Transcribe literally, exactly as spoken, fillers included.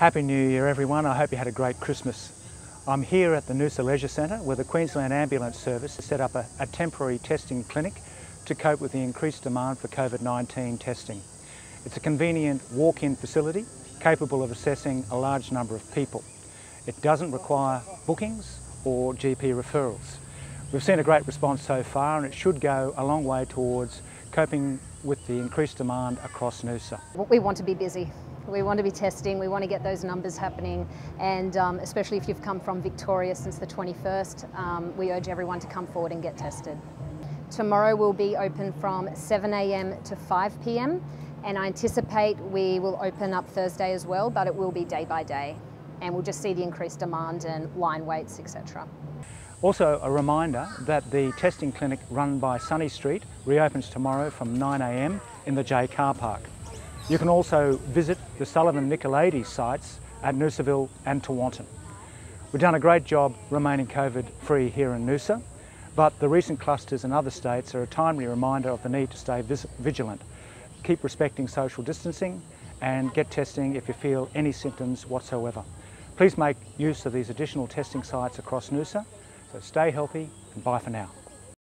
Happy New Year everyone, I hope you had a great Christmas. I'm here at the Noosa Leisure Centre where the Queensland Ambulance Service has set up a, a temporary testing clinic to cope with the increased demand for COVID nineteen testing. It's a convenient walk-in facility capable of assessing a large number of people. It doesn't require bookings or G P referrals. We've seen a great response so far and it should go a long way towards coping with the increased demand across Noosa. We want to be busy. We want to be testing, we want to get those numbers happening, and um, especially if you've come from Victoria since the twenty-first, um, we urge everyone to come forward and get tested. Tomorrow we'll be open from seven A M to five P M and I anticipate we will open up Thursday as well, but it will be day by day and we'll just see the increased demand and line waits, et cetera. Also a reminder that the testing clinic run by Sunny Street reopens tomorrow from nine A M in the J car park. You can also visit the Sullivan Nicolaides sites at Noosaville and Tewantin. We've done a great job remaining COVID free here in Noosa, but the recent clusters in other states are a timely reminder of the need to stay vigilant. Keep respecting social distancing and get testing if you feel any symptoms whatsoever. Please make use of these additional testing sites across Noosa. So stay healthy and bye for now.